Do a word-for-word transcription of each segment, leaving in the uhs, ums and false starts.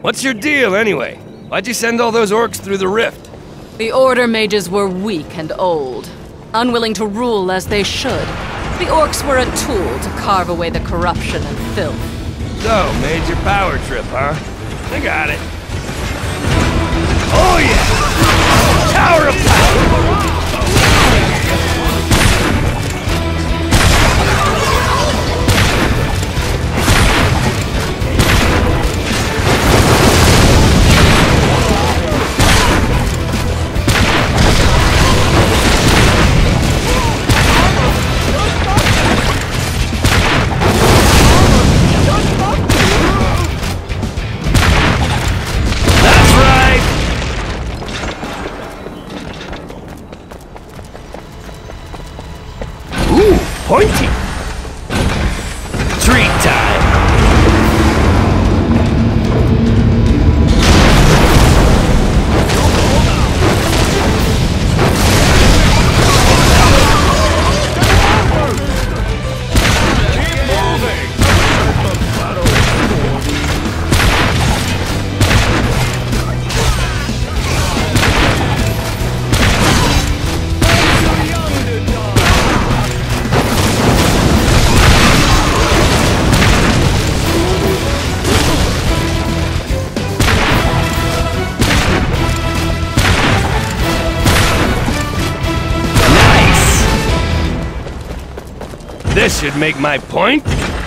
What's your deal, anyway? Why'd you send all those orcs through the rift? The Order mages were weak and old, unwilling to rule as they should. The orcs were a tool to carve away the corruption and filth. So, major power trip, huh? I got it. Oh yeah! Tower of Power! Pointy! Treat time! Keep moving! This should make my point.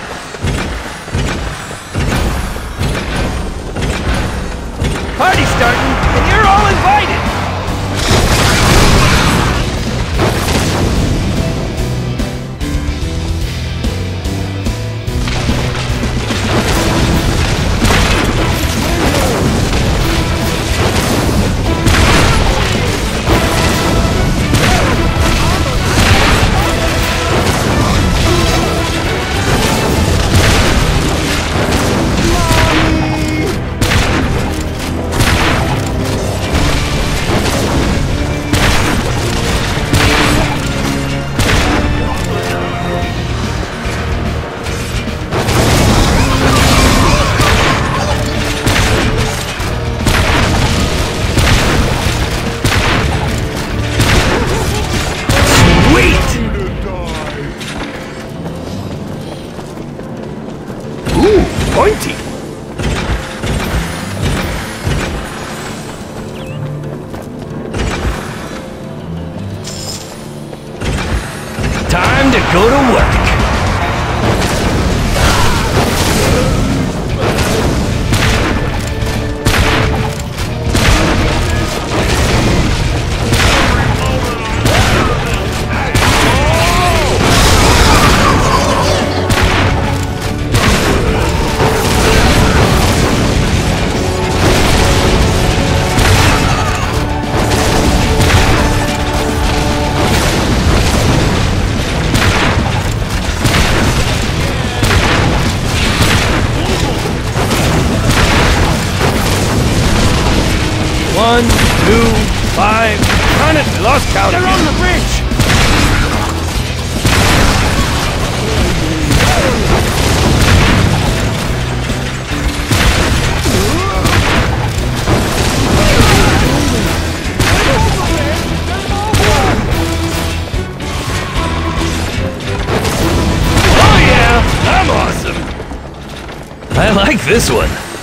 Party's starting, and you're all invited! Pointy! Time to go to work! One, two, five. Darn it, we lost count. They're on the bridge! Oh yeah, I'm awesome! I like this one.